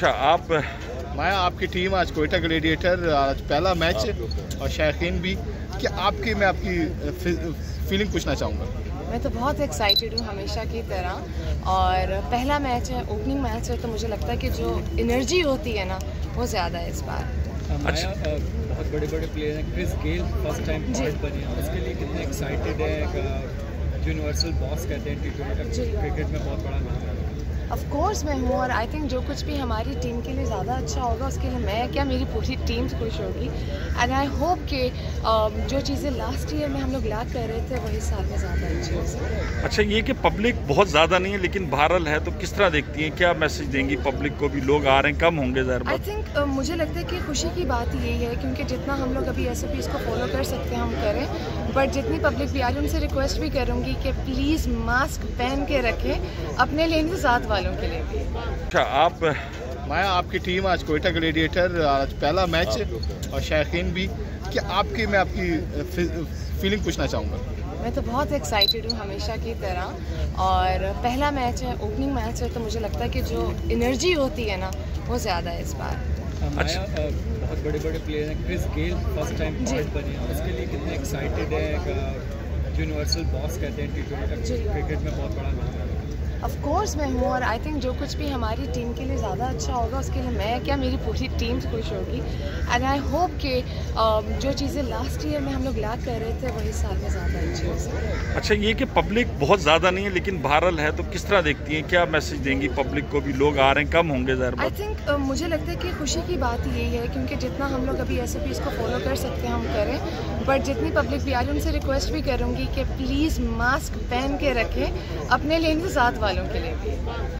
अच्छा आप मैं आपकी टीम आज कोयटा ग्लेडिएटर आज पहला मैच और शायकीन भी कि मैं आपकी फीलिंग पूछना चाहूँगा। मैं तो बहुत एक्साइटेड हूँ हमेशा की तरह, और पहला मैच है, ओपनिंग मैच है, तो मुझे लगता है कि जो एनर्जी होती है ना वो ज़्यादा है इस बार। अच्छा, बहुत बड़े बड़े प्लेयर हैं। Chris Gayle first time part बने हैं, उसके लिए कितने एक्साइटेड है? यूनिवर्सल बॉस कहते हैं टी20 क्रिकेट में, बहुत बड़ा नाम है। ऑफ कोर्स मैं हूँ, और आई थिंक जो कुछ भी हमारी टीम के लिए ज़्यादा अच्छा होगा उसके लिए मैं क्या, मेरी पूरी टीम खुश होगी। एंड आई होप कि जो चीज़ें लास्ट ईयर में हम लोग लैक कर रहे थे वही साल में ज़्यादा अच्छी हो सके। अच्छा, ये कि पब्लिक बहुत ज़्यादा नहीं है लेकिन वायरल है, तो किस तरह देखती हैं? क्या मैसेज देंगी पब्लिक को? भी लोग आ रहे हैं, कम होंगे ज़ाहिर आई बात। थिंक मुझे लगता है कि खुशी की बात यही है, क्योंकि जितना हम लोग अभी SOPs को फॉलो कर सकते हैं हम करें, बट जितनी पब्लिक भी आ रही है उनसे रिक्वेस्ट भी करूँगी कि प्लीज़ मास्क पहन के रखें, अपने लिए नहीं, साथ वालों के लिए भी। अच्छा आप मैं आपकी टीम आज कोयटा ग्लेडिएटर आज पहला मैच और शायकीन भी कि मैं आपकी फीलिंग पूछना चाहूँगा। मैं तो बहुत एक्साइटेड हूँ हमेशा की तरह, और पहला मैच है, ओपनिंग मैच है, तो मुझे लगता है कि जो एनर्जी होती है ना वो ज़्यादा है इस बार। अच्छा, बहुत बड़े बड़े प्लेयर हैं। Chris Gayle first time part बने हैं, उसके लिए कितने एक्साइटेड है? यूनिवर्सल बॉस कहते हैं टी20 क्रिकेट में, बहुत बड़ा नाम है। ऑफ कोर्स मैं हूँ, और आई थिंक जो कुछ भी हमारी टीम के लिए ज़्यादा अच्छा होगा उसके लिए मैं क्या, मेरी पूरी टीम खुश होगी। एंड आई होप कि जो चीज़ें लास्ट ईयर में हम लोग लैक कर रहे थे वही साल में ज़्यादा अच्छी हो सके। अच्छा, ये कि पब्लिक बहुत ज़्यादा नहीं है लेकिन वायरल है, तो किस तरह देखती हैं? क्या मैसेज देंगी पब्लिक को? भी लोग आ रहे हैं, कम होंगे ज़ाहिर आई बात। थिंक मुझे लगता है कि खुशी की बात यही है, क्योंकि जितना हम लोग अभी SOPs को फॉलो कर सकते हैं हम करें, बट जितनी पब्लिक भी आ रही है उनसे रिक्वेस्ट भी करूँगी कि प्लीज़ मास्क पहन के रखें, अपने लिए नहीं, साथ वालों के लिए भी।